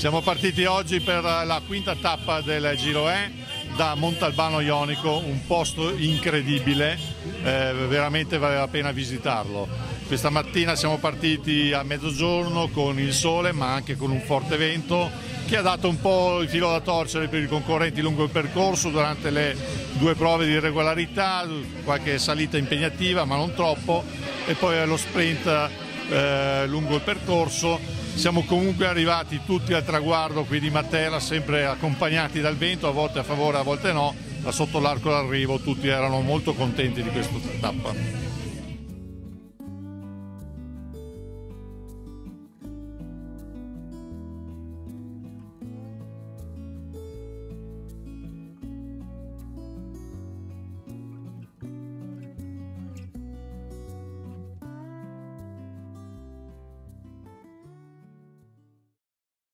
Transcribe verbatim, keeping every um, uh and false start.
Siamo partiti oggi per la quinta tappa del Giro E da Montalbano Jonico, un posto incredibile, eh, veramente vale la pena visitarlo. Questa mattina siamo partiti a mezzogiorno con il sole ma anche con un forte vento che ha dato un po' il filo da torcere per i concorrenti lungo il percorso durante le due prove di regolarità, qualche salita impegnativa ma non troppo, e poi lo sprint eh, lungo il percorso. Siamo comunque arrivati tutti al traguardo qui di Matera, sempre accompagnati dal vento, a volte a favore, a volte no, ma sotto l'arco d'arrivo tutti erano molto contenti di questa tappa.